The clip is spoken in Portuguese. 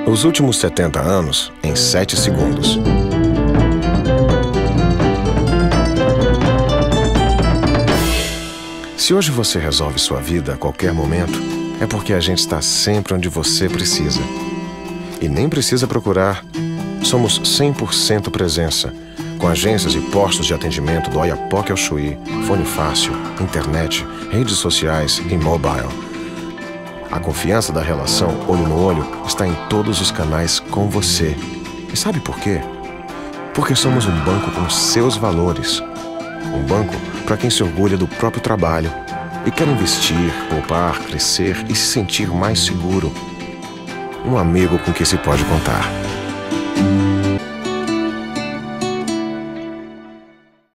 Os últimos 70 anos em 7 segundos. Se hoje você resolve sua vida a qualquer momento, é porque a gente está sempre onde você precisa. E nem precisa procurar. Somos 100% presença, com agências e postos de atendimento do Oiapoque ao Chuí, fone fácil, internet, redes sociais e mobile. A confiança da relação olho no olho está em todos os canais com você. E sabe por quê? Porque somos um banco com seus valores. Um banco para quem se orgulha do próprio trabalho e quer investir, poupar, crescer e se sentir mais seguro. Um amigo com quem se pode contar.